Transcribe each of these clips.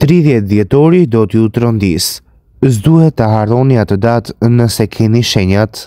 30 dhjetori do t'ju trondis. S'duhet të harroni atë datë nëse keni shenjat.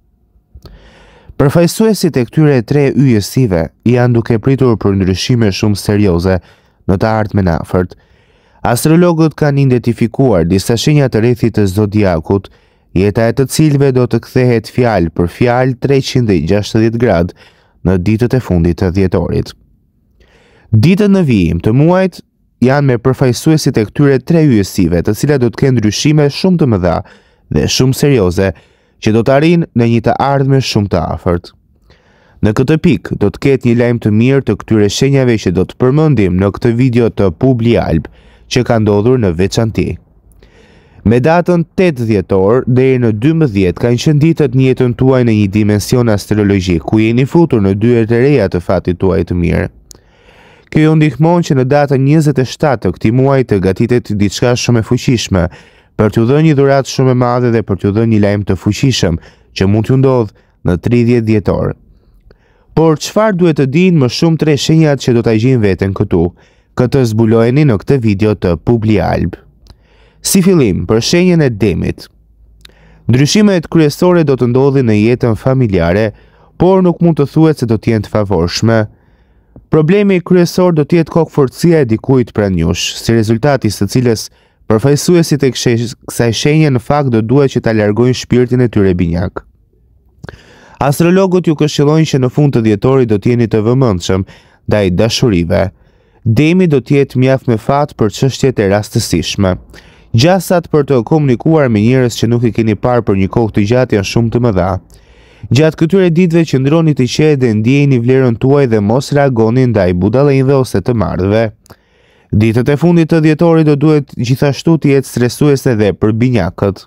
Përfaqësuesit e këtyre tre yjesive janë duke pritur për ndryshime shumë serioze në të ardhmen afërt. Astrologët kanë identifikuar disa shenja të rrethit të zodiakut, jeta e të cilëve do të kthehet fjalë për fjalë 360 gradë në ditët e fundit të dhjetorit. Ditët në vijim të muajit janë me përfaqësuesit e këtyre tre yjesive, të cilat do të kenë ndryshime shumë të mëdha dhe shumë serioze që do të arrijnë në një të ardhme shumë të afërt. Në këtë pikë do të ketë një lajm të mirë të këtyre shenjave që do të përmendim në këtë video të Publialb që ka ndodhur në veçanti. Me datën 8 dhjetor deri në 12 kanë qenë ditët në jetën tuaj në një dimension astrologjik, ku jeni futur në dyert e reja të fatit tuaj të mirë. Kjo ju ndihmon që në datën 27 të këtij muaji të gatitet diçka shumë e fuqishme, për t'ju dhënë një dhuratë shumë e madhe dhe për t'ju dhënë një lajm të fuqishëm që mund t'ju ndodh në 30 dhjetor. Por çfarë duhet të dinë më shumë tre shenjat që do ta gjejnë veten këtu? Këtë zbulojeni në këtë video të Publialb. Si fillim, për shenjën e demit. Ndryshimet kryesore do të ndodhin në jetën familjare, por nuk mund të thuhet se do të jenë të favorshme. Problemi kryesor do të jetë kokforcia e dikujt pranë jush, si rezultat i së cilës përfaqësuesit e kësaj shenje në fakt do duhet që ta largojnë shpirtin e tyre binjak. Astrologët ju këshillojnë që në fund të dhjetorit do të jeni të vëmendshëm ndaj dashurive. Demi do të jetë mjaft me fat për çështjet e rastësishme. Gjasat për të komunikuar me njerëz që nuk i keni parë për një kohë të gjatë janë shumë të mëdha. Gjatë këtyre ditëve qëndroni të qetë dhe ndjeni vlerën tuaj dhe mos reagoni ndaj budallëve ose të marrëve. Ditët e fundit të dhjetorit do duhet gjithashtu të jetë stresuese dhe për binjakët.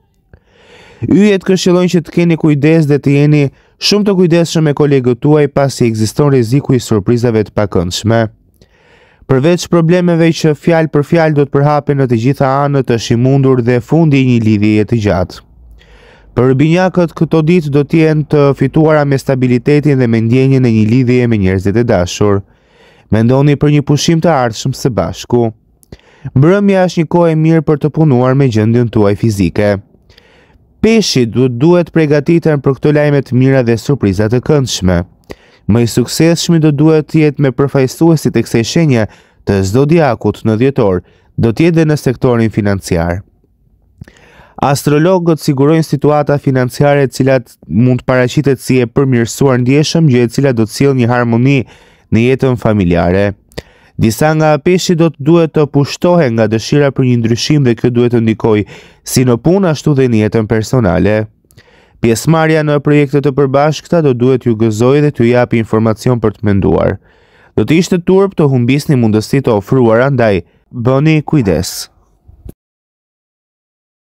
Yjet këshillojnë që të keni kujdes dhe të jeni shumë të kujdesshëm me kolegët tuaj pasi ekziston rreziku i surprizave të pakëndshme. Përveç problemeve që fjalë për fjalë do të përhapen në të gjitha anët, është i mundur dhe fundi i një lidhjeje të gjatë. Për binjakët këto ditë do të jenë të fituara me stabilitetin dhe me ndjenjen e një lidhjeje me njerëzit e dashur. Mendoni për një pushim të ardhshëm së bashku. Mbrëmja është një kohë e mirë për të punuar me gjendjen tuaj fizike. Peshqit duhet përgatiten për këto lajme të mira dhe surpriza të këndshme. Më i suksesshmi do duhet të jetë me përfaqësuesit e kësaj shenje të zodiakut në dhjetor, do të jetë dhe në sektorin financiar. Astrologët sigurojnë situata financiare të cilat mund të paraqitet si e përmirësuar ndjeshëm, gjë e cila do të sjellë një harmoni në jetën familjare. Disa nga peshqit do të duhet të pushtohen nga dëshira për një ndryshim dhe kjo duhet të ndikojë si në punë ashtu dhe në jetën personale. Pjesëmarrja në projekte të përbashkëta do duhet ju gëzojë dhe t'ju japi informacion për të menduar. Do të ishte turp të humbisni mundësitë të ofruara, ndaj bëni kujdes.